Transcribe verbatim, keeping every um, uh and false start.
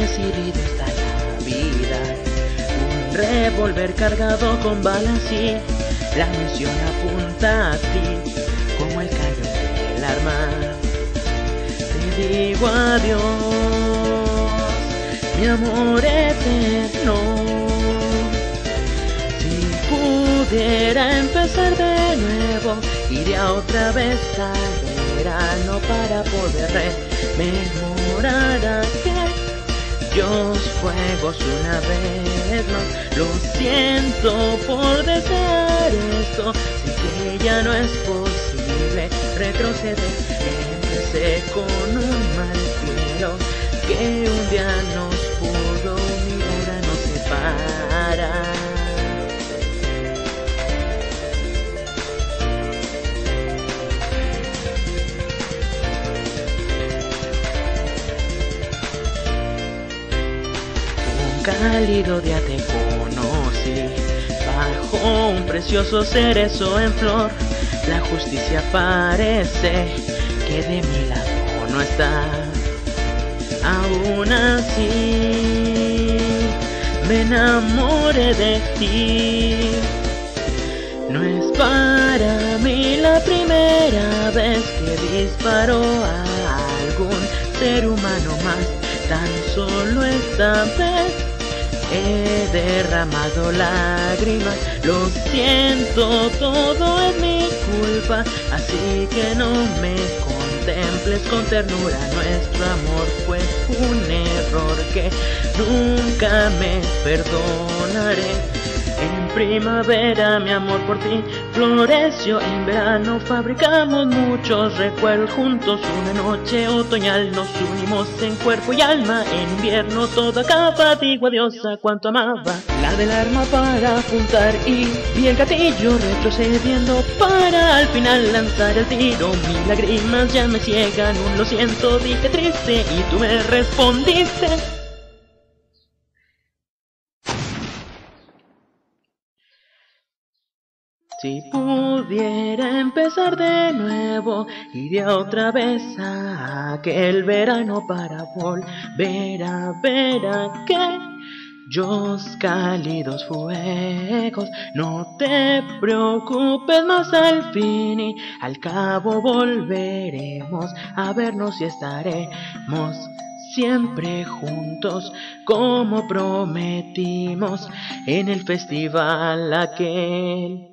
decidido está la vida. Un revólver cargado con balas y la misión apunta a ti como el cañón del arma. Te digo adiós, mi amor eterno. Si pudiera empezar de nuevo, iría otra vez al verano para poder rememorar aquellos fuegos una vez más. Lo siento por desear esto, sé que ya no es posible retroceder. Empecé con un mal cielo que un día nos pudo unir, ahora nos separa. Un cálido día te conocí, bajo un precioso cerezo en flor. La justicia parece que de mi lado no está. Aún así me enamoré de ti. No es para mí la primera vez que disparo a algún ser humano más. Tan solo esta vez he derramado lágrimas. Lo siento, todo es mi culpa, así que no me contemples con ternura. Nuestro amor fue un error que nunca me perdonaré. En primavera mi amor por ti floreció, en verano fabricamos muchos recuerdos juntos. Una noche otoñal nos unimos en cuerpo y alma, en invierno todo acaba. Digo adiós a cuanto amaba. La del arma para apuntar y vi el gatillo retrocediendo para al final lanzar el tiro. Mis lágrimas ya me ciegan, un lo siento, dije triste y tú me respondiste. Si pudiera empezar de nuevo, iría otra vez a aquel verano para volver a ver aquellos cálidos fuegos. No te preocupes más, al fin y al cabo volveremos a vernos y estaremos siempre juntos como prometimos en el festival aquel.